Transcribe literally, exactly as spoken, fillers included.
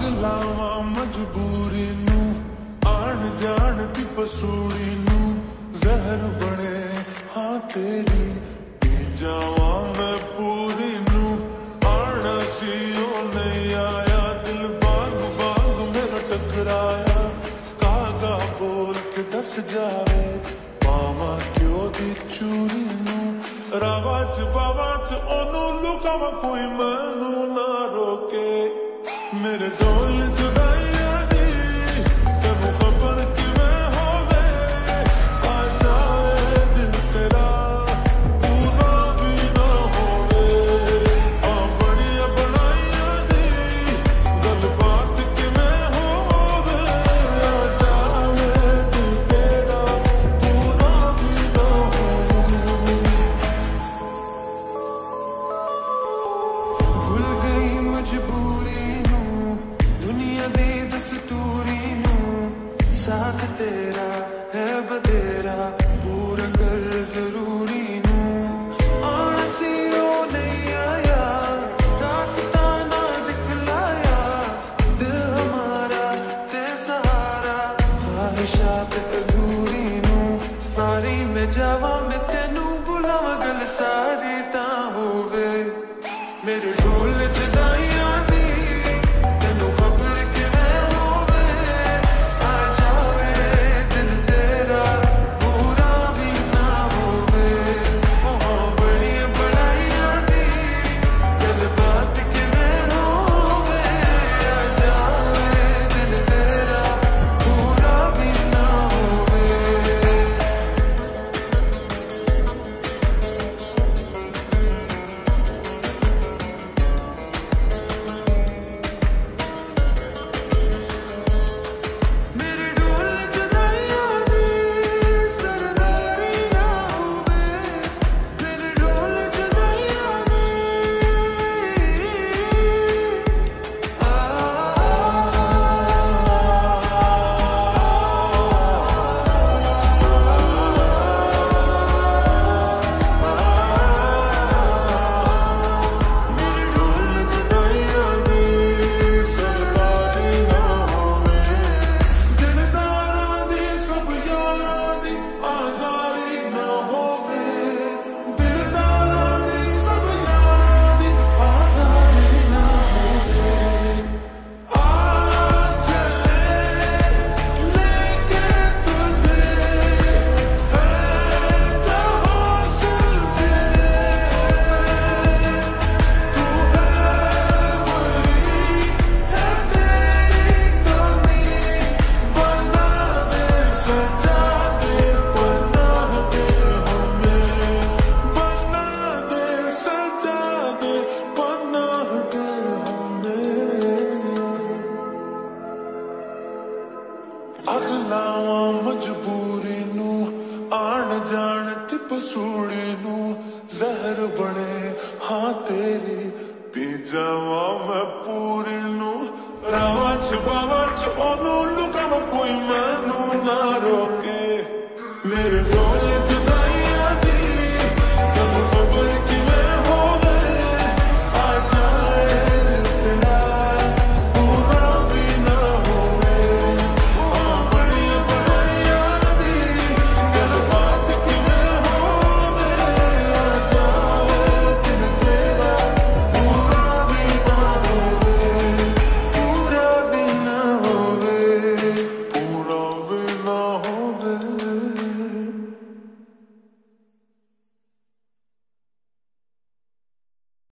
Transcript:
लावा मजबूरी नू आन जान दी पसूड़ी नू जहर बने हाँ तेरी पी जावा मैं पूरी नू आना सी ओ नहीं आया दिल बाग बाग मेरा टकराया कागा बोल के दस जावे मामा क्यों दी चूरी नू रावा च बावा च ओनू लुकावा कोई मैनू ना रोके मेरे ढोल जुदाइयां दी तेनू खबर किवें होवे आ जाए दिल तेरा पूरा भी ना होवे आ बड़िया बनाइयां दी गलबात किवें होवे आ जाए दिल तेरा पूरा भी ना होवे भूल गई मजबूरी साथ तेरा है बतेरा पूरा कर जरूरी नू आना सी ओ नहीं आया रास्ता ना दिखलाया दिल हमारा ते सहारा ख्वाहिशात अधूरी नू सारी में जावा मैं तेनू बुलावा गल सारी ता होवे मेरे ढोल जुदाइयां दी तेनू खबर किवें होवे अगलावा मजबूरी नू आन जान दी पसूड़ी नू जहर बने हाँ तेरी पी जावा मैं पूरी नू रावा च बावा च ओनू लुकावा कोई मैनू ना रोके मेरे